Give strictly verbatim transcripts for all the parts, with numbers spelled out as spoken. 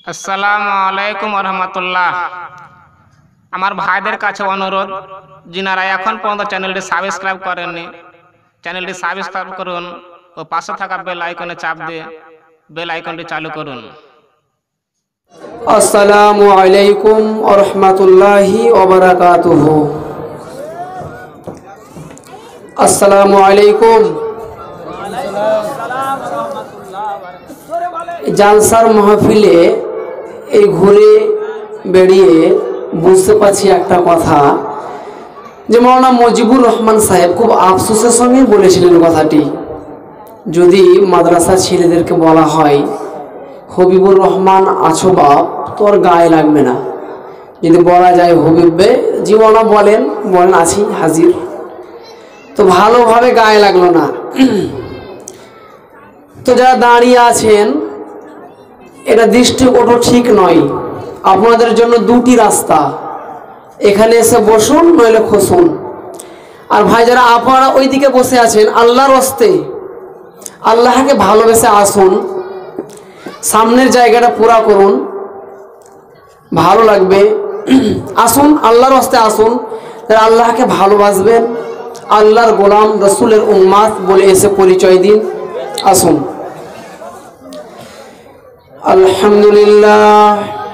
আসসালামু আলাইকুম রহমতুল্লাহ। আমার ভাইদের কাছে অনুরোধ, যিনারা এখন পর্যন্ত চ্যানেলটি সাবস্ক্রাইব করেননি, চ্যানেলটি সাবস্ক্রাইব করুন ও পাশে থাকা বেল আইকনে চাপ দিয়ে বেল আইকনটি চালু করুন। আসসালামু আলাইকুম ওয়া রাহমাতুল্লাহি ওয়া বারাকাতুহু। আসসালামু আলাইকুম। জালসার মাহফিলে এই ঘুরে বেরিয়ে বুঝতে পারছি একটা কথা, যে মাওলানা মুজিবুর রহমান সাহেব খুব আফসোসের সঙ্গে বলেছিলেন কথাটি। যদি মাদ্রাসা ছেলেদেরকে বলা হয় হবিবুর রহমান আছো বাপ, তোর গায়ে লাগবে না। যদি বলা যায় হবিবে জীবনা বলেন বলেন আছি হাজির, তো ভালোভাবে গায়ে লাগলো না। তো যারা দাঁড়িয়ে আছেন, এটা দৃষ্টিকোণ ঠিক নয়। আপনাদের জন্য দুটি রাস্তা, এখানে এসে বসুন নইলে খসুন। আর ভাই যারা আপনারা ওইদিকে বসে আছেন, আল্লাহর হস্তে আল্লাহকে ভালোবেসে আসুন, সামনের জায়গাটা পুরা করুন, ভালো লাগবে। আসুন আল্লাহর হস্তে আসুন, যারা আল্লাহকে ভালোবাসবেন, আল্লাহর গোলাম রসুলের উম্মাত বলে এসে পরিচয় দিন। আসুন। আলহামদুলিল্লাহ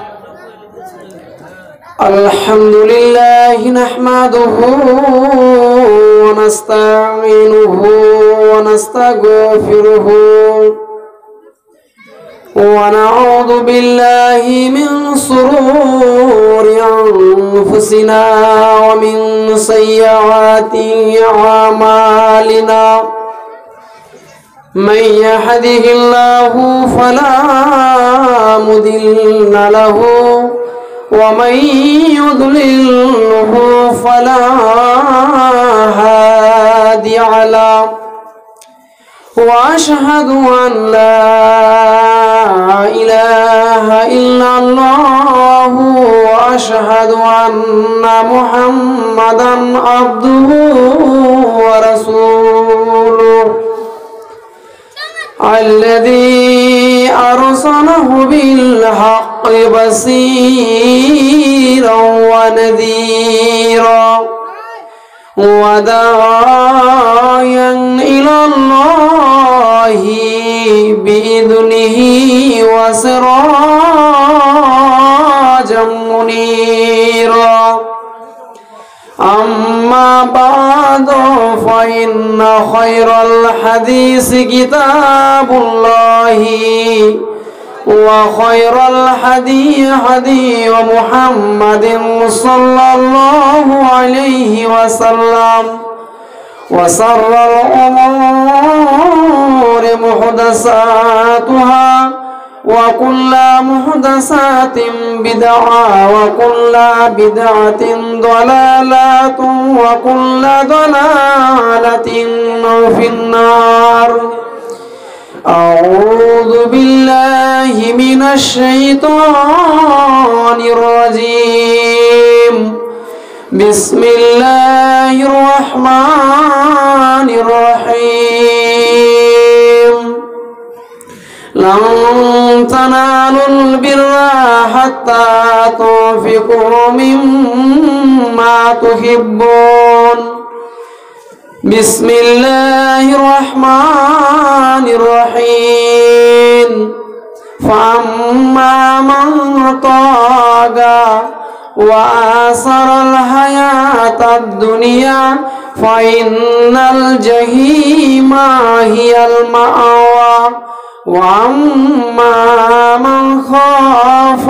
আলহামদুলিল্লাহি নাহমাদুহু ওয়া নাস্তাঈনুহু ওয়া নাস্তাগফিরুহু ওয়া নাউযু বিল্লাহি মিন শুরুরি আনফুসিনা ওয়া মিন সাইয়্যাতি আমালিনা। من يهده الله فلا مضل له ومن يضلله فلا هادي له وأشهد أن لا إله إلا الله وأشهد أن محمدا عبده ورسوله الذي أرسله بالحق بصيرا ونذيرا وداعيا إلى الله بإذنه وسراجا منيرا. أما بعد فإن خير الحديث كتاب الله وخير الهدي هدي محمد صلى الله عليه وسلم وشر الأمور محدثاتها وكل محدثات بدعة وكل بدعة ضلالة وكل ضلالة في النار. أعوذ بالله من الشيطان الرجيم. بسم الله الرحمن الرحيم. لن تنالوا البر حتى تنفقوا مما تحبون. بسم الله الرحمن الرحيم. فأما من طغى وآثر الحياة الدنيا فإن الجحيم هي المأوى. وأما من خاف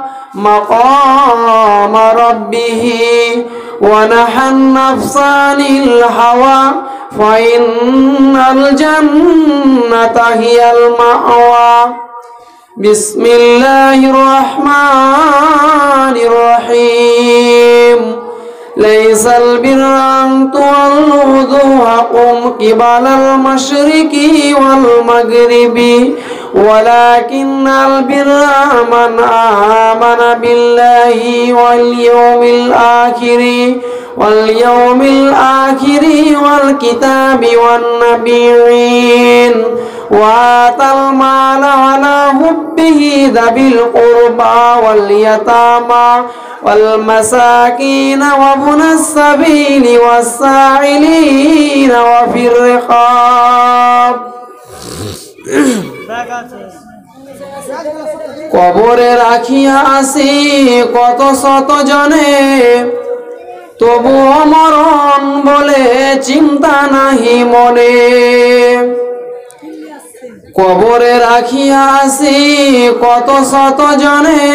مقام ربه ونهى النفس عن الهوى فإن الجنة هي المأوى. بسم الله الرحمن الرحيم. ليس البر أن تولوا وجوهكم قبل المشرق والمغرب ولكن البر من آمن بالله واليوم الآخر واليوم الآخر والكتاب والنبيين وآتى المال على حبه ذوي القربى واليتامى والمساكين وابن السبيل والسائلين وفي الرقاب কবরে রাখিয়া আসি কত শত জনে তবু মরণ বলে চিন্তা নাহি মনে কবরে রাখিয়া আসি কত শত জনে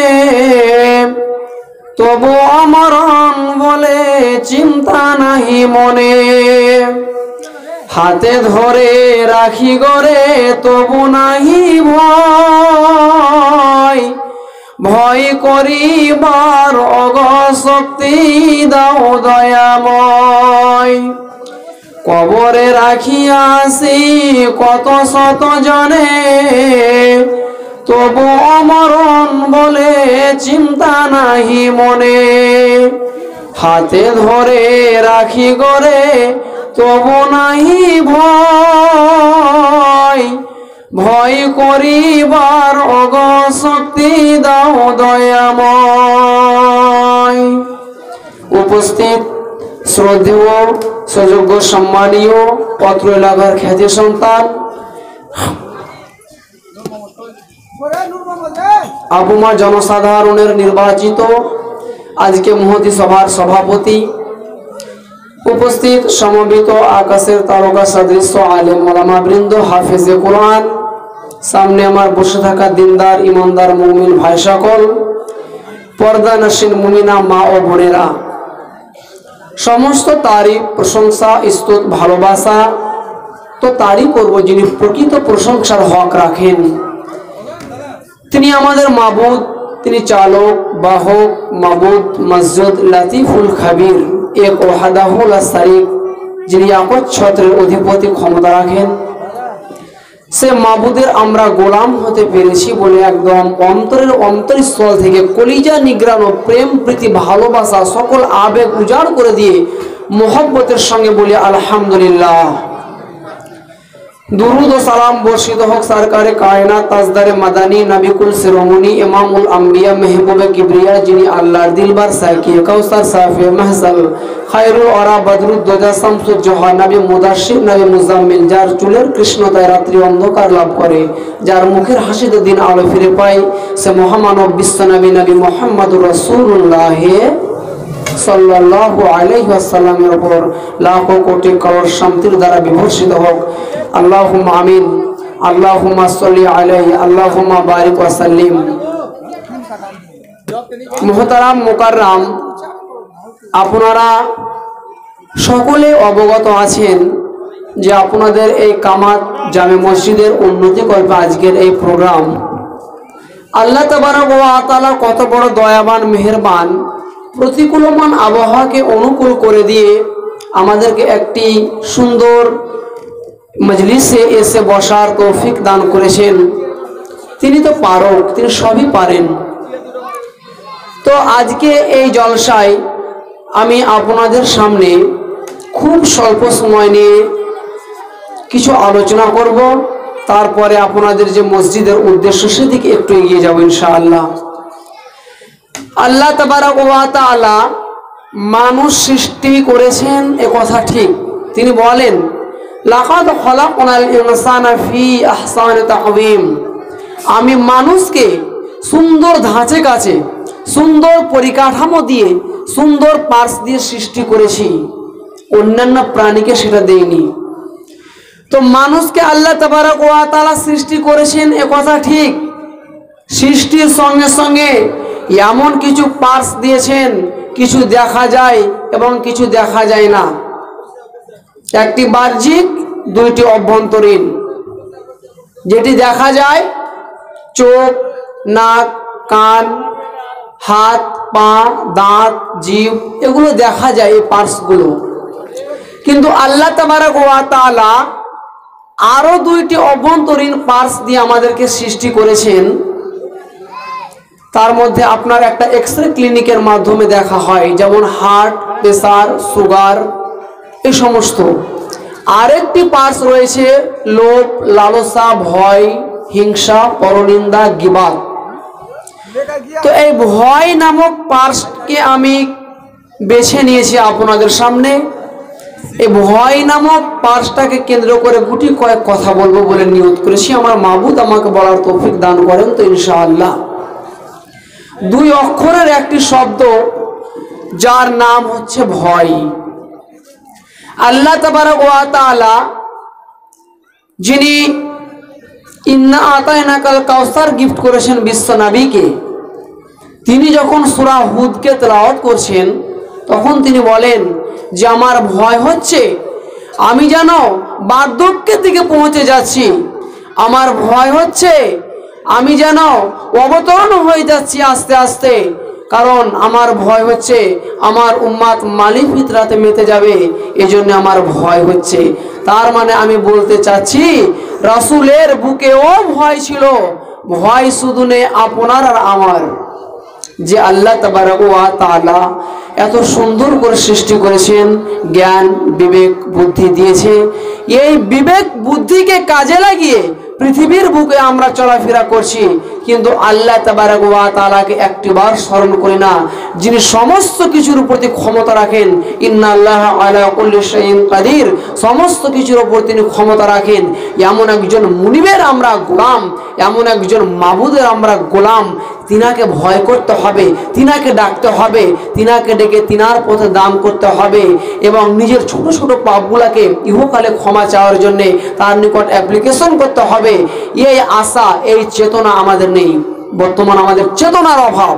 তবু মরণ বলে চিন্তা নাহি মনে হাতে ধরে রাখি গরে তবু নাহি ভয় ভয় করিবার অগশক্তি দাও দয়াময় কবরে রাখিয়া আসি কত শত জনে তবু মরণ বলে চিন্তা নাহি মনে হাতে ধরে রাখি গরে তবু নাহি ভয় ভয় করিবার অগশক্তি দাও দয়াময় উপস্থিত শ্রদ্ধেয় সুযোগ্য সম্মানীয় পত্র এলাকার খ্যাতি সন্তান আবুমা জনসাধারণের নির্বাচিত আজকে মহতি সভার সভাপতি উপস্থিত সমবেত আকাশের তারকা সদৃশ্য আলেম ওলামা বৃন্দ হাফেজে কোরআন সামনে আমার বসে থাকা দিনদার ইমানদার মুমিন ভাই সকল পর্দা নশীন মুমিনা মা ও বোনেরা সমস্ত তারিফ প্রশংসা স্তুত ভালোবাসা তো তারই করব যিনি প্রকৃত প্রশংসার হক রাখেন তিনি আমাদের মাবুদ তিনি চালক বাহক মাবুদ মসজিদ লতিফুল খবীর এক ওয়াহদাহু লা শারীক যিনি একচ্ছত্রের ছত্রের অধিপতি ক্ষমতা রাখেন সে মাবুদের আমরা গোলাম হতে পেরেছি বলে একদম অন্তরের অন্তরস্থল থেকে কলিজা নিগ্রানো প্রেম প্রীতি ভালোবাসা সকল আবেগ উজাড় করে দিয়ে মোহব্বতের সঙ্গে বলি আলহামদুলিল্লাহ दुरूद व सलाम बर्षित होक सरकारे कायनात ताजदारे मदानी नबीकुल सिरोमणि इमामुल अंबिया महबूब किबरिया जिनी अल्लाहर दिलबर साकी कौसर साफी महसल खैरुल औरा बदरुद्दोजा शामसुज जोहा नबी मुदाश्शिर नबी मुजाम्मिल जार चुलेर कृष्णताय रात्रि अंधकार लाभ करे जार मुखेर हासिते दिन आलो फिरे पाय से महामानव विश्व नबी नबी मुहम्मदुर रासूलुल्लाह सल्लल्लाहु अलैहि वसल्लमेर ऊपर लाखों कोटि करोड़ शांतिर द्वारा विभूषित होक अल्लाहुम्मा आमीन अल्लाहुम्मा सल्ली अलैहि अल्लाहुम्मा बारिक व सल्लिम मुहताराम मुकार्रम আপনারা সকলে অবগত আছেন যে আপনাদের এই কামাত জামে মসজিদের উন্নতি করবে আজকের এই প্রোগ্রাম আল্লাহ তাবারক ওয়া তাআলা কত বড় দয়াবান মেহেরবান প্রতিকূলমান আবহাওয়াকে অনুকূল করে দিয়ে আমাদেরকে একটি সুন্দর মজলিসে এসে বসার তৌফিক দান করেছেন তিনি তো পারক তিনি সবই পারেন তো আজকে এই জলসায় আমি আপনাদের সামনে খুব স্বল্প সময় নিয়ে কিছু আলোচনা করব তারপরে আপনাদের যে মসজিদের উদ্দেশ্য সেদিকে একটু এগিয়ে যাব ইনশাআল্লাহ আল্লাহ তাবারক ওয়া তাআলা মানুষ সৃষ্টি করেছেন এ কথা ঠিক তিনি বলেন লাকাদ খলাকনাল ইনসানা ফি আহসানি তাকওয়িম আমি মানুষকে সুন্দর ধাঁচে কাছে সুন্দর পরিকাঠামো দিয়ে সুন্দর পার্স দিয়ে সৃষ্টি করেছি অন্যান্য প্রাণীকে সেটা দেইনি তো মানুষকে আল্লাহ তাবারক ওয়া তাআলা সৃষ্টি করেছেন এ কথা ঠিক সৃষ্টির সঙ্গে সঙ্গে এমন কিছু পার্স দিয়েছেন কিছু দেখা যায় এবং কিছু দেখা যায় না একটি বাহ্যিক দুইটি অভ্যন্তরীণ যেটি দেখা যায় চোখ নাক কান হাত পা দাঁত জিভ এগুলো দেখা যায় এই পার্টসগুলো কিন্তু আল্লাহ তাবারক ওয়া তাআলা আরো দুইটি অভ্যন্তরীণ পার্টস দিয়ে আমাদেরকে সৃষ্টি করেছেন তার মধ্যে আপনার একটা এক্সরে ক্লিনিকের মাধ্যমে দেখা হয় যেমন হার্ট প্রেসার সুগার এই সমস্ত আরেকটি পার্স রয়েছে লোভ, লালসা, ভয়, হিংসা, পরনিন্দা, গীবাত। তো এই ভয় নামক পার্সকে আমি বেছে নিয়েছি আপনাদের সামনে। এই ভয় নামক পার্সটাকে কেন্দ্র করে গুটি কয়েক কথা বলবো বলে নিয়ত করেছি। আমার মাবুদ আমাকে বলার তৌফিক দান করেন তো ইনশাআল্লাহ। দুই অক্ষরের একটি শব্দ যার নাম হচ্ছে ভয়। আল্লাহ তাবারক ওয়া তাআলা যিনি ইন্না আতাইনাকাল কাউসার গিফট করেছেন বিশ্ব নবীকে, তিনি যখন সূরা হুদকে তেলাওয়াত করছেন তখন তিনি বলেন যে আমার ভয় হচ্ছে আমি যেন বার্ধক্যের দিকে পৌঁছে যাচ্ছি, আমার ভয় হচ্ছে আমি যেন অবতরণ হয়ে যাচ্ছি আস্তে আস্তে, কারণ আমার ভয় হচ্ছে আমার উম্মাত মালিক ফিতরাতে মেতে যাবে, এজন্য আমার ভয় হচ্ছে। তার মানে আমি বলতে চাচ্ছি রাসূলের বুকেও ভয় ছিল। ভয় শুধু নেই আপনার আর আমার। যে আল্লাহ তাবারক ওয়া তাআলা এত সুন্দর করে সৃষ্টি করেছেন, জ্ঞান, বিবেক, বুদ্ধি দিয়েছে, এই বিবেক বুদ্ধিকে কাজে লাগিয়ে পৃথিবীর বুকে আমরা চলাফেরা করছি, কিন্তু আল্লাহ তাবারক ওয়া তাআলাকে একটিবার স্মরণ করি না, যিনি সমস্ত কিছুর প্রতি ক্ষমতা রাখেন। ইন্নাল্লাহা আলা কুল্লি শাইইন কাদির, সমস্ত কিছুর উপর তিনি ক্ষমতা রাখেন। এমন একজন মুনিবের আমরা গোলাম, এমন একজন মাবুদের আমরা গোলাম, তিনাকে ভয় করতে হবে, তিনাকে ডাকতে হবে, তিনাকে ডেকে তিনার পথে দান করতে হবে এবং নিজের ছোট ছোট পাপগুলাকে ইহকালে ক্ষমা চাওয়ার জন্য তার নিকট অ্যাপ্লিকেশন করতে হবে। এই আশা, এই চেতনা আমাদের নেই। বর্তমান আমাদের চেতনার অভাব,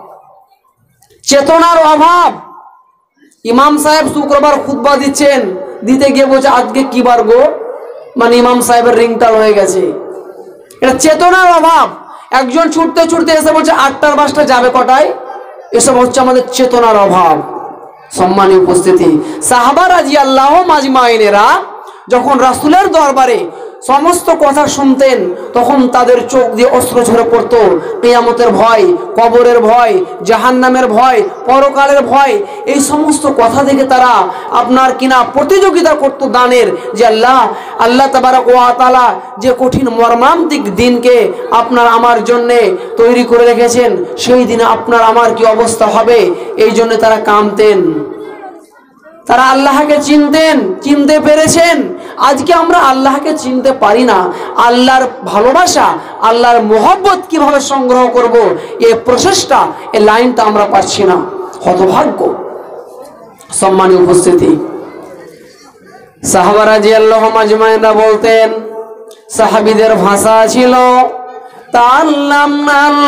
চেতনার অভাব। ইমাম সাহেব শুক্রবার খুতবা দিচ্ছেন, দিতে গিয়ে বলছে আজকে কি বার গো, মানে ইমাম সাহেবের রিংটাল হয়ে গেছে। এটা চেতনার অভাব। একজন ছুটতে ছুটতে এসে বলছে আটটার বাসটা যাবে কটায়, এসব হচ্ছে আমাদের চেতনার অভাব। সম্মানীয় উপস্থিতি, সাহাবা রাদিয়াল্লাহু মাজমাইনেরা যখন রাসূলের দরবারে সমস্ত কথা শুনতেন তখন তাদের চোখ দিয়ে অশ্রু ঝরে পড়তো। কিয়ামতের ভয়, কবরের ভয়, জাহান্নামের ভয়, পরকালের ভয়, এই সমস্ত কথা থেকে তারা আপনার কিনা প্রতিযোগিতা করত দানের, যে আল্লাহ আল্লাহ তাবারক ওয়া তাআলা যে কঠিন মর্মান্তিক দিনকে আপনার আমার জন্যে তৈরি করে রেখেছেন, সেই দিনে আপনার আমার কি অবস্থা হবে, এই জন্য তারা কাঁদতেন। তারা আল্লাহকে চিনতেন, চিনতে পেরেছেন। আজকে আমরা আল্লাহকে চিনতে পারি না। আল্লাহর ভালোবাসা, আল্লাহর মোহব্বত কিভাবে সংগ্রহ করব, এই প্রচেষ্টা, এই লাইনটা আমরা পাচ্ছি না। হতভাগ্য। সম্মানীয় উপস্থিতি, সাহাবা রাদিয়াল্লাহু মাজমাইনরা বলতেন, সাহাবীদের ভাষা ছিল তাআল্লামনাল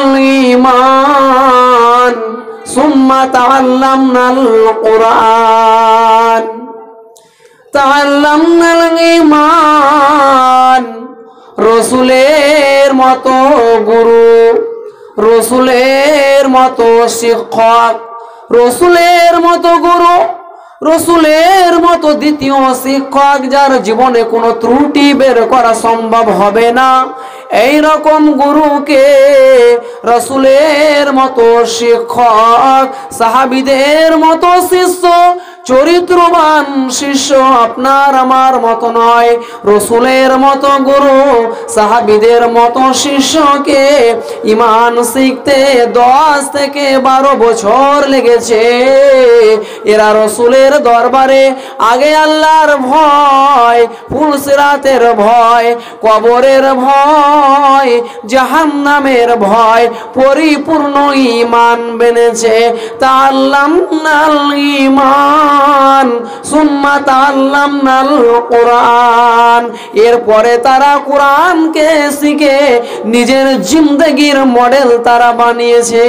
ঈমান সুম্মা তাআল্লামনাল কুরআন। তাআল্লামনাল ঈমান, রাসূলের মতো গুরু, রাসূলের মতো শিক্ষক, রাসূলের মতো গুরু, রাসূলের মতো দ্বিতীয় শিক্ষক যার জীবনে কোনো ত্রুটি বের করা সম্ভব হবে না, এই রকম গুরুকে, রাসূলের মতো শিক্ষক, সাহাবীদের মতো শিষ্য, চরিত্রবান শিষ্য আপনার আমার মতো নয়। রাসূলের মতো গুরু, সাহাবীদের মতো শিষ্যকে ঈমান শিখতে দশ থেকে বারো বছর লেগেছে। এরা রাসূলের দরবারে আগে আল্লাহর ভয়, ফুলসিরাতের ভয়, কবরের ভয়, জাহান্নামের ভয়, পরিপূর্ণ ঈমান বেনেছে। তাআল্লামনাল ঈমান সুম্মা তাআল্লামনাল কুরআন, এরপরে তারা কোরআনকে শিখে নিজের জিন্দেগির মডেল তারা বানিয়েছে।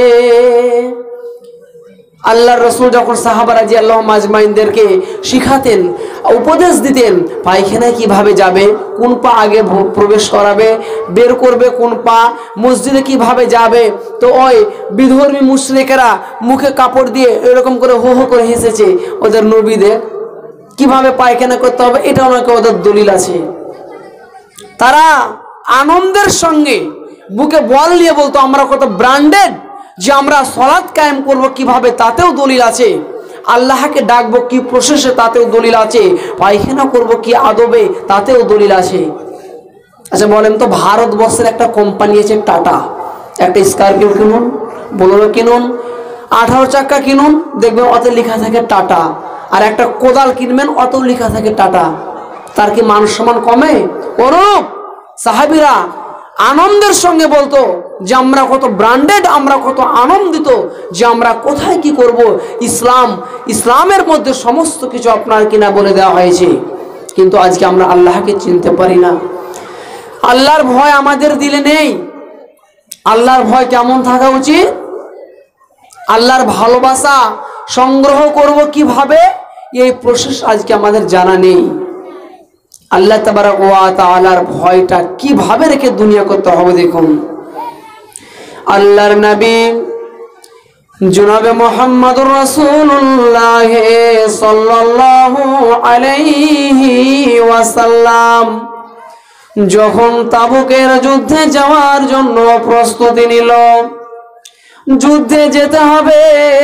আল্লাহর রাসূল যখন সাহাবা রাদিয়াল্লাহু মাজমাইনদেরকে শিখাতেন, উপদেশ দিতেন, পায়খানায় কিভাবে যাবে, কোন পা আগে প্রবেশ করাবে, বের করবে কোন পা, মসজিদে কিভাবে যাবে, তো ওই বিধর্মী মুশরিকেরা মুখে কাপড় দিয়ে এরকম করে হো হো করে হেসেছে ওদের নবীদের, কিভাবে পায়খানা করতে হবে এটা ওনাকে ওদের দলিল আছে। তারা আনন্দের সঙ্গে বুকে বল নিয়ে বলতো আমরা কত ব্র্যান্ডেড, যে আমরা সালাত কায়েম করব কিভাবে তাতেও দলিল আছে। আল্লাহকে ডাকবো কি প্রসেসে তাতেও দলিল আছে, পায়খানা করব কি আদবে তাতেও দলিল আছে। আচ্ছা বলেন তো, ভারতবর্ষের একটা কোম্পানি আছে টাটা, একটা স্করপিও কিনুন, বোলেরো কিনুন, আঠারো চাক্কা কিনুন, দেখবেন অত লেখা থাকে টাটা। আর একটা কোদাল কিনবেন, অত লেখা থাকে টাটা। তার কি মান সম্মান কমে? ওরূপ সাহাবীরা আনন্দের সঙ্গে বলতো যে আমরা কত ব্র্যান্ডেড, আমরা কত আনন্দিত যে আমরা কোথায় কি করব। ইসলাম, ইসলামের মধ্যে সমস্ত কিছু আপনার কিনা বলে দেওয়া হয়েছে। কিন্তু আজকে আমরা আল্লাহকে চিনতে পারি না। আল্লাহর ভয় আমাদের দিলে নেই। আল্লাহর ভয় কেমন থাকা উচিত? আল্লাহর ভালোবাসা সংগ্রহ করব কিভাবে, এই প্রসেস আজকে আমাদের জানা নেই। আল্লাহ তাবারক ওয়া তাআলার ভয়টা কিভাবে রেখে দুনিয়া করতে হবে দেখুন। আল্লাহর নবী জনাবে মুহাম্মদুর রাসূলুল্লাহ সাল্লাল্লাহু আলাইহি ওয়াসাল্লাম যখন তাবুকের যুদ্ধে যাওয়ার জন্য প্রস্তুতি নিল, যুদ্ধে যেতে হবে,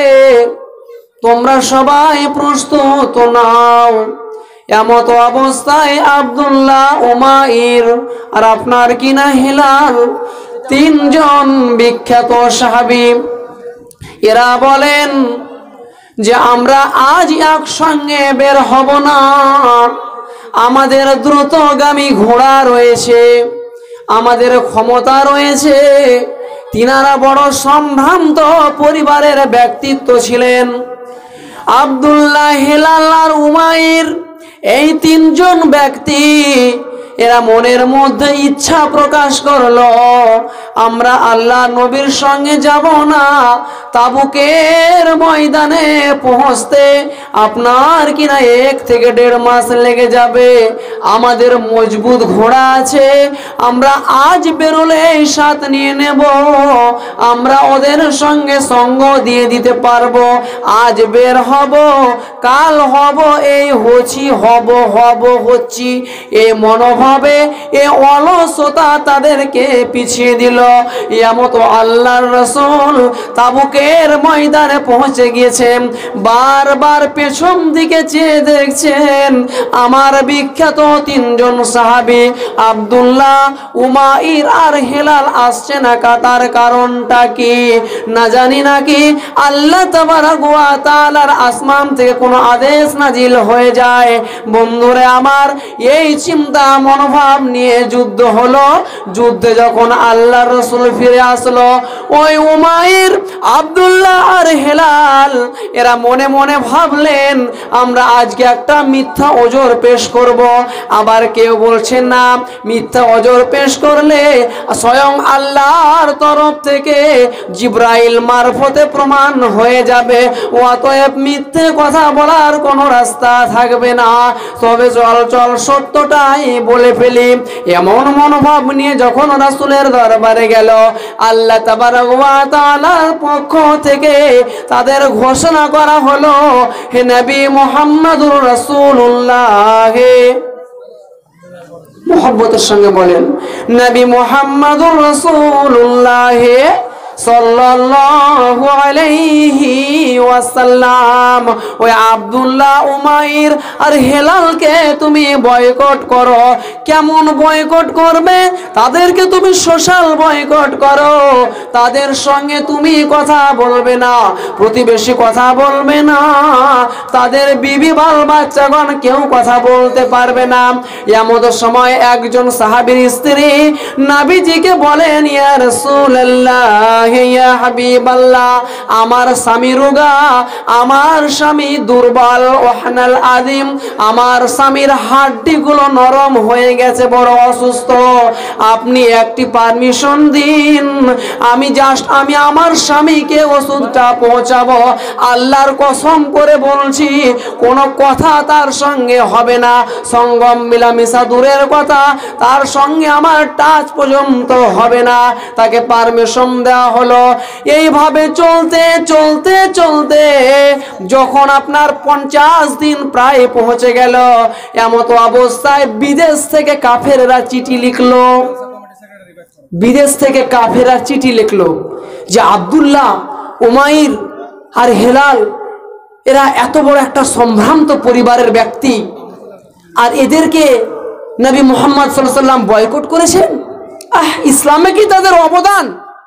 তোমরা সবাই প্রস্তুত নাও। এমত অবস্থায় আব্দুল্লাহ, উমাইর আর আপনার কিনা হিলাল, তিনজন বিখ্যাত সাহাবী, এরা বলেন যে আমরা আজ একসঙ্গে বের হব না। আমাদের দ্রুতগামী ঘোড়া রয়েছে, আমাদের ক্ষমতা রয়েছে। তিনারা বড় সম্ভ্রান্ত পরিবারের ব্যক্তিত্ব ছিলেন। আব্দুল্লাহ, হিলাল আর উমাইর, এই তিনজন ব্যক্তি এরা মনের মধ্যে ইচ্ছা প্রকাশ করলো, আমরা আল্লাহ নবীর সঙ্গে যাব না। তাবুকের ময়দানে পৌঁছতে আপনার কিনা এক থেকে দেড় মাস লেগে যাবে। আমাদের মজবুত ঘোড়া আছে, আমরা আজ বেরোলে সাথ নিয়ে নেব, আমরা ওদের সঙ্গে সঙ্গ দিয়ে দিতে পারবো। আজ বের হব, কাল হব, এই হচ্ছি হব হব হচ্ছি, এই মনোভাবে এ অলসতা তাদেরকে পিছিয়ে দিল। এমত আল্লাহর রাসূল তাবুকের ময়দানে পৌঁছে গিয়েছেন, বারবার পেছন দিকে চেয়ে দেখছেন আমার বিখ্যাত তিনজন সাহাবী আব্দুল্লাহ, উমাইর আর হিলাল আসছে না। তার কারণটা কি না জানি নাকি আল্লাহ তাবারক ওয়া তাআলার আসমান থেকে কোনো আদেশ নাজিল হয়ে যায়। বন্ধুরে আমার, এই চিন্তা মনোভাব নিয়ে যুদ্ধ হলো। যুদ্ধে যখন আল্লাহর রাসূল ফিরে আসলো, ওই উমাইর, আব্দুল্লাহ আর হিলাল এরা মনে মনে ভাবলেন আমরা আজকে একটা মিথ্যা ওজর পেশ করব। আবার কেউ বলছেন না, মিথ্যা ওজর পেশ করলে স্বয়ং আল্লাহর তরফ থেকে জিবরাইল মারফতে প্রমাণ হয়ে যাবে, অতএব মিথ্যে কথা বলার কোনো রাস্তা থাকবে না। তবে চল চল সত্যটাই বলে ফেলি। এমন মনোভাব নিয়ে যখন রাসূলের দরবারে গেল, আল্লাহ তাবারক ওয়া তাআলার পক্ষ থেকে তাদের ঘোষণা করা হলো, হে নবী মুহাম্মদুর রাসূলুল্লাহ, মুহাব্বতের সঙ্গে বলেন, নবী মুহাম্মদুর রাসূলুল্লাহ সাল্লাল্লাহু আলাইহি ওয়াসাল্লাম, ওই আব্দুল্লাহ, উমাইর আর হিলালকে তুমি বয়কট করো। কেমন বয়কট করবে? তাদেরকে তুমি সোশ্যাল বয়কট করো। তাদের সঙ্গে তুমি কথা বলবে না, প্রতিবেশী কথা বলবে না, তাদের বিবি বাল বাচ্চাগণ কেউ কথা বলতে পারবে না। এমন সময় একজন সাহাবীর স্ত্রী নবীজিকে বলেন, ইয়া রাসূলুল্লাহ, ইয়া হাবিবাল্লাহ, আমার স্বামী রোগা, আমার স্বামী দুর্বল, ওয়াহনাল আযীম, আমার স্বামীর হাড়গুলো নরম হয়ে গেছে, বড় অসুস্থ। আপনি একটি পারমিশন দিন, আমি জাস্ট আমি আমার স্বামীকে ওষুধটা পৌঁছাবো। আল্লাহর কসম করে বলছি, কোনো কথা তার সঙ্গে হবে না, সঙ্গম মিলামিশা দূরের কথা, তার সঙ্গে আমার টাচ পর্যন্ত হবে না। তাকে পারমিশন দেওয়া হলো। এইভাবে চলতে চলতে চলতে যখন আপনার পঞ্চাশ দিন প্রায় পৌঁছে গেল, এমত অবস্থায় বিদেশ থেকে কাফেররা চিঠি লিখলো, বিদেশ থেকে কাফেররা চিঠি লিখলো যে আব্দুল্লাহ, উমাইর আর হিলাল এরা এত বড় একটা সম্ভ্রান্ত পরিবারের ব্যক্তি, আর এদেরকে নবী মুহাম্মদ সাল্লাল্লাহু আলাইহি ওয়াসাল্লাম বয়কট করেছেন। আহ, ইসলামে কি তাদের অবদান?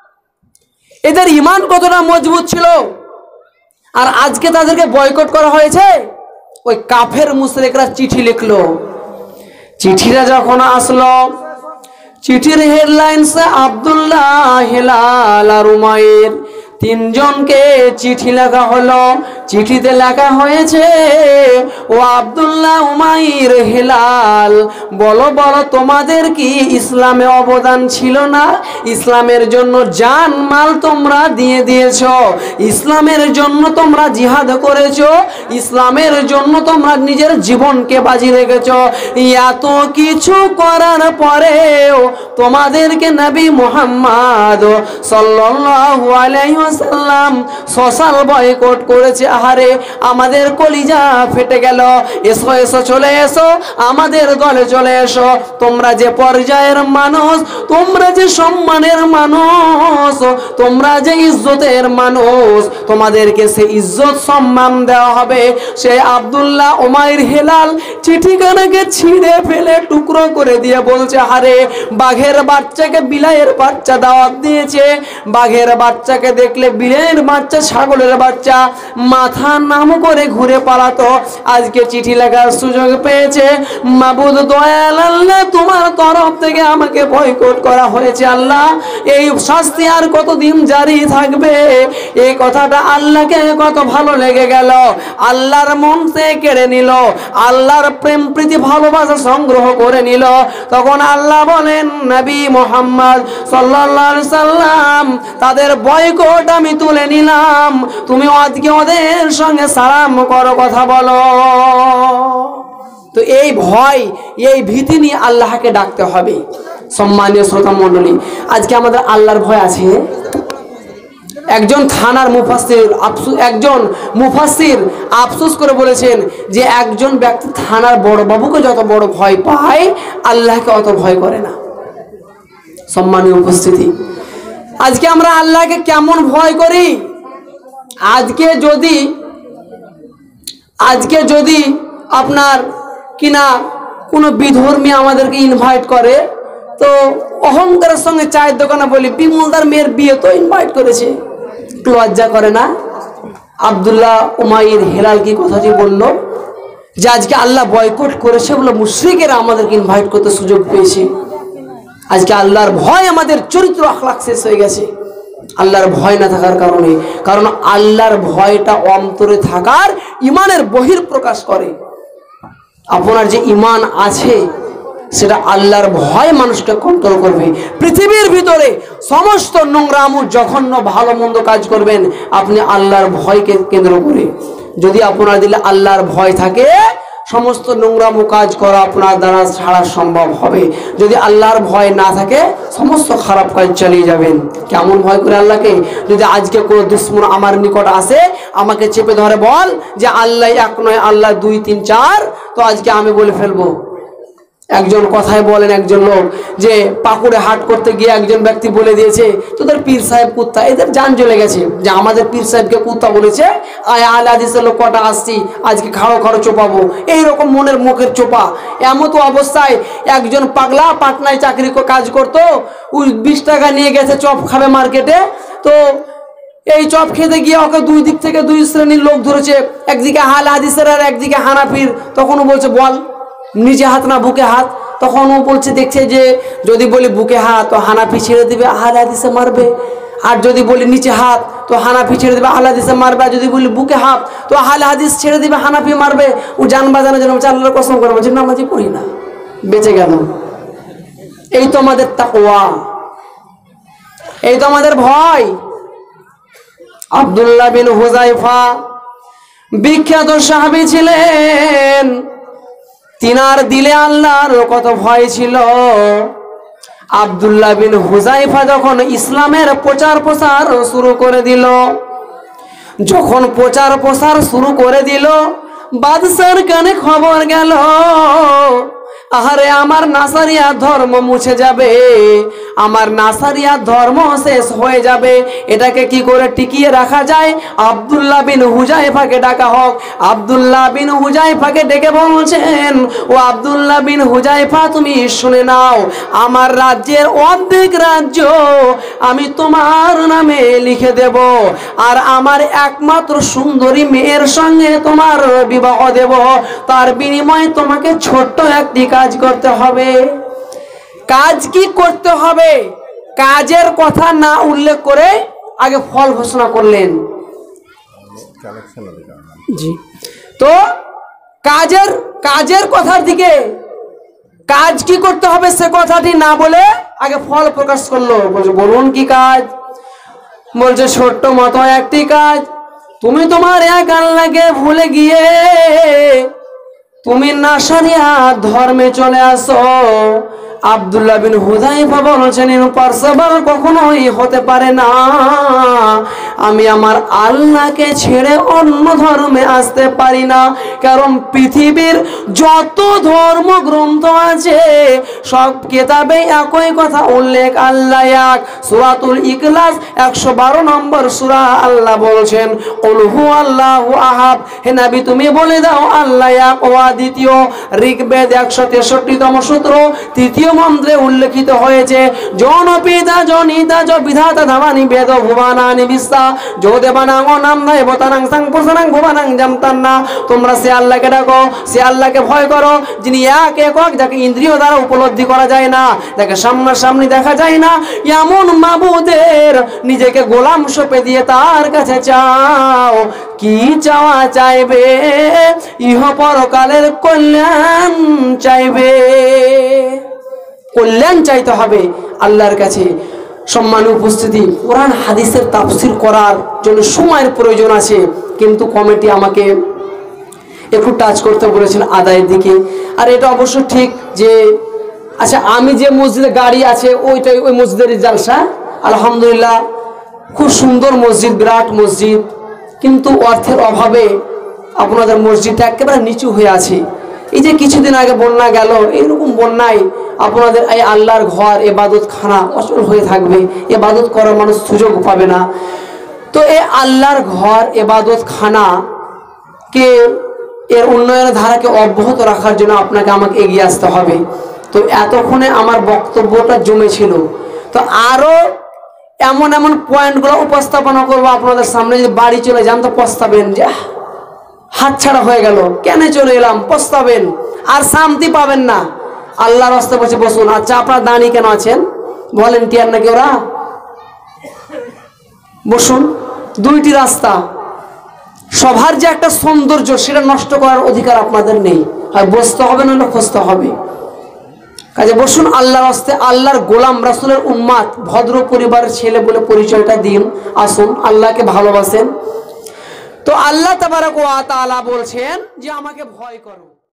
এদের ঈমান কতটা মজবুত ছিল, আর আজকে তাদেরকে বয়কট করা হয়েছে। ওই কাফের মুশরিকরা চিঠি লিখলো। চিঠিটা যখন আসলো, চিঠির হেডলাইন্স আব্দুল্লাহ, হেলাল আর উমাইর তিনজনকে চিঠি লেখা হলো। চিঠিতে লেখা হয়েছে, ও আব্দুল্লাহ, উমাইর, হেলাল, বলো বলো তোমাদের কি ইসলামে অবদান ছিল না? ইসলামের জন্য জান মাল তোমরা দিয়ে দিয়েছো, ইসলামের জন্য তোমরা জিহাদ করেছো, ইসলামের জন্য তোমরা নিজের জীবনকে বাজি রেখেছো। এত কিছু করার পরেও তোমাদেরকে নবী মুহাম্মদ সাল্লাল্লাহু আলাইহি ওয়াসাল্লাম সোশ্যাল বয়কট করেছে। আহারে, আমাদের কলিজা ফেটে গেল। এসো এসো, চলে এসো, আমাদের দলে চলে এসো। তোমরা যে পর্যায়ের মানুষ, তোমরা যে সম্মানের মানুষ, তোমরা যে ইজ্জতের মানুষ, তোমাদেরকে সে ইজ্জত সম্মান দেওয়া হবে। সে আব্দুল্লাহ, উমাইর, হেলাল চিঠিখানাকে ছিঁড়ে ফেলে টুকরো করে দিয়ে বলছে, আরে বাঘের বাচ্চাকে বিলাইয়ের বাচ্চা দাওয়াত দিয়েছে। বাঘের বাচ্চাকে দেখলে বিলের বাচ্চা, ছাগলের বাচ্চা মাথা নাম করে ঘুরে পালাতো। আজকে চিঠি লেখার সুযোগ পেয়েছে। মাবুদ দয়াল আল্লাহ, তোমার তরফ থেকে আমাকে বয়কট করা হয়েছে। আল্লাহ, এই শাস্তি আর কতদিন জারি থাকবে? এই কথাটা আল্লাহকে কত ভালো লেগে গেল। আল্লাহর মন সে কেড়ে নিল, আল্লাহর প্রেম প্রীতি ভালোবাসা সংগ্রহ করে নিল। তখন আল্লাহ বলেন, নবী মুহাম্মদ সাল্লাল্লাহু আলাইহি সাল্লাম, তাদের বয়কট আমি তুলে নিলাম। তুমি আজকে ওদের সঙ্গে সালাম করো, কথা বলো। তো এই ভয়, এই ভীতি নিয়ে আল্লাহকে ডাকতে হবে। সম্মানীয় শ্রোতা মণ্ডলী, আজকে আমাদের আল্লাহর ভয় আছে? একজন থানার মুফাসসির আফসোস একজন মুফাসসির আফসোস করে বলেছেন যে একজন ব্যক্তি থানার বড় বাবুকে যত বড় ভয় পায়, আল্লাহকে অত ভয় করে না। সম্মানীয় উপস্থিতি, আজকে আমরা আল্লাহকে কেমন ভয় করি? আজকে যদি আজকে যদি আপনার কিনা কোনো বিধর্মী আমাদেরকে ইনভাইট করে, তো অহংকারের সঙ্গে চায়ের দোকানে বলি, বিমলদার মেয়ের বিয়ে তো ইনভাইট করেছে। একটু লজ্জা করে না? আব্দুল্লাহ, উমাইর, হেলাল কি কথাটি বললো যে আজকে আল্লাহ বয়কট করেছে বলে মুশরিকেরা আমাদেরকে ইনভাইট করতে সুযোগ পেয়েছে। আজকে আল্লাহর ভয় আমাদের চরিত্র আখলাক শেষ হয়ে গেছে, আল্লাহর ভয় না থাকার কারণে। কারণ আল্লাহর ভয়টা অন্তরে থাকার ইমানের বহির প্রকাশ করে। আপনার যে ইমান আছে সেটা আল্লাহর ভয় মানুষকে কন্ট্রোল করবে। পৃথিবীর ভিতরে সমস্ত নোংরামু জঘন্য ভালো মন্দ কাজ করবেন আপনি আল্লাহর ভয়কে কেন্দ্র করে। যদি আপনার দিলে আল্লাহর ভয় থাকে, সমস্ত নোংরামু কাজ করা আপনার দ্বারা ছাড়া সম্ভব হবে। যদি আল্লাহর ভয় না থাকে, সমস্ত খারাপ কাজ চালিয়ে যাবেন। কেমন ভয় করে আল্লাহকে? যদি আজকে কোনো দুশ্মন আমার নিকট আসে, আমাকে চেপে ধরে বল যে আল্লাহ এক নয়, আল্লাহ দুই তিন চার, তো আজকে আমি বলে ফেলবো। একজন কথায় বলেন, একজন লোক যে পাকুড়ে হাট করতে গিয়ে একজন ব্যক্তি বলে দিয়েছে, তোদের পীর সাহেব কুত্তা। এদের জান চলে গেছে যে আমাদের পীর সাহেবকে কুত্তা বলেছে, আয় আলে হাদিসের লোক কটা আসছি, আজকে খাড়ো খাড়ো চোপাবো। এইরকম মনের মুখের চোপা। এমতো অবস্থায় একজন পাগলা পাটনায় চাকরি কাজ করতো, ওই বিশ টাকা নিয়ে গেছে চপ খাবে মার্কেটে। তো এই চপ খেতে গিয়ে ওকে দুই দিক থেকে দুই শ্রেণীর লোক ধরেছে, একদিকে আলে হাদিসের আর একদিকে হানাফির। তখন ও বলছে, বল নিচে হাত না বুকে হাত? তখন ও বলছে, দেখছে যে যদি বলি বুকে হাত তো হানাফি ছেড়ে দিবে, আহলে হাদিসে মারবে। আর যদি বলি নিচে হাত তো হানাফি ছেড়ে দিবে, আহলে হাদিসে মারবে। আর যদি বলি বুকে হাত তো আহলে হাদিস ছেড়ে দিবে, হানাফি মারবে। ও জান বাজানোর জন্য আল্লাহর কসম করে বলছে, নামাজি পড়ি না, বেঁচে গেল। এই তো আমাদের তাকওয়া, এই তো আমাদের ভয়। আব্দুল্লাহ বিন হুযায়ফা বিখ্যাত সাহাবী ছিলেন, তিনার দিলে আল্লাহর কত ভয় ছিল। আব্দুল্লাহ বিন হুযায়ফা যখন ইসলামের প্রচার প্রসার শুরু করে দিল, যখন প্রচার প্রসার শুরু করে দিল, বাদশার কানে খবর গেল আহারে আমার নাসারিয়া ধর্ম মুছে যাবে, আমার নাসারিয়া ধর্ম শেষ হয়ে যাবে। এটাকে কি করে টিকিয়ে রাখা যায়? আব্দুল্লাহ বিন হুজাইফাকে ডাকা হোক। আব্দুল্লাহ বিন হুজাইফাকে ডেকে বলছেন, ও আব্দুল্লাহ বিন হুজাইফা, তুমি শুনে নাও, আমার রাজ্যের অর্ধেক রাজ্য আমি তোমার নামে লিখে দেব, আর আমার একমাত্র সুন্দরী মেয়ের সঙ্গে তোমার বিবাহ দেব। তার বিনিময়ে তোমাকে ছোট্ট একটি কাজ করতে হবে। কাজ কি করতে হবে? কাজের কথা না উল্লেখ করে আগে ফল ঘোষণা করলেন। জি, তো কাজের কাজের কথার দিকে, কাজ কি করতে হবে সে কথাটি না বলে আগে ফল প্রকাশ করলো। বলছে বলুন কি কাজ? বলছে ছোট্ট মতো একটি কাজ, তুমি তোমার এক আল্লাহকে ভুলে গিয়ে তুমি নাসারিয়া ধর্মে চলে আসো। আব্দুল্লাহ বিন হুযাইফা বলছেন, ইম্পসিবল, কখনোই হতে পারে না। আমি আমার আল্লাহকে ছেড়ে অন্য ধর্মে আসতে পারি না, কারণ পৃথিবীর যত ধর্মগ্রন্থ আছে সব কিতাবে একই কথা উল্লেখ, আল্লাহ এক। সূরাতুল ইখলাস একশো বারো নম্বর সূরা, আল্লাহ বলছেন, কুল হুয়াল্লাহু আহাদ, হে নবী তুমি বলে দাও আল্লাহ এক ও দ্বিতীয়। ঋগ্বেদ একশো তেষট্টি তম সূত্র তৃতীয় মন্ত্রে উল্লেখিত হয়েছে, জন পিতা জনিতা জ বিধাতা ধামানি বেদ ভুবনানি বিস্তা যো দেবানাং ও নাম নয় বতানাং সাং পুরসানাং ভুবনাং জামতান্না। তোমরা সে আল্লাহকে ডাকো, সে আল্লাহকে ভয় করো, যিনি এক একক, যাকে ইন্দ্রিয় দ্বারা উপলব্ধি করা যায় না, যাকে সামনাসামনি দেখা যায় না, এমন মাবুদের নিজেকে গোলাম সঁপে দিয়ে তার কাছে চাও। কি চাওয়া চাইবে? ইহ পরকালের কল্যাণ চাইবে। কল্যাণ চাইতে হবে আল্লাহর কাছে। সম্মানিত উপস্থিতি, কোরআন হাদিসের তাফসীর করার জন্য সময়ের প্রয়োজন আছে, কিন্তু কমিটি আমাকে একটু টাচ করতে বলেছেন আদায়ের দিকে। আর এটা অবশ্য ঠিক যে, আচ্ছা আমি যে মসজিদে গাড়ি আছে ওইটাই ওই মসজিদের জালসা, আলহামদুলিল্লাহ খুব সুন্দর মসজিদ, বিরাট মসজিদ, কিন্তু অর্থের অভাবে আপনাদের মসজিদটা একেবারে নিচু হয়ে আছে। এই যে কিছুদিন আগে বন্যা গেল, এইরকম বন্যায় আপনাদের এই আল্লাহর ঘর ইবাদত খানা অচল হয়ে থাকবে, ইবাদত করার মানুষ সুযোগ পাবে না। তো এই আল্লাহর ঘর ইবাদত খানা কে এর উন্নয়নের ধারাকে অব্যাহত রাখার জন্য আপনাকে আমাকে এগিয়ে আসতে হবে। তো এতক্ষণে আমার বক্তব্যটা জমেছিল, তো আরো এমন এমন পয়েন্টগুলো উপস্থাপনা করবো আপনাদের সামনে। যদি বাড়ি চলে যান তো পস্তাবেন যে হাতছাড়া হয়ে গেল, কেন চলে এলাম, পস্তাবেন, আর শান্তি পাবেন না। আল্লাহর রাস্তায় বসে বসুন। আচ্ছা আপনারা দাঁড়িয়ে কেন আছেন? ভলেন্টিয়ার নাকি ওরা? বসুন। দুইটি রাস্তা, সবার যে একটা সৌন্দর্য সেটা নষ্ট করার অধিকার আপনাদের নেই, হয় বসতে হবে না খুঁজতে হবে। কাজে বসুন আল্লাহর রাস্তায়। আল্লাহর গোলাম, রাসূলের উম্মাত, ভদ্র পরিবারের ছেলে বলে পরিচয়টা দিন। আসুন, আল্লাহকে ভালোবাসেন। তো আল্লাহ তাবারক ওয়া তাআলা বলছেন যে আমাকে ভয় করো।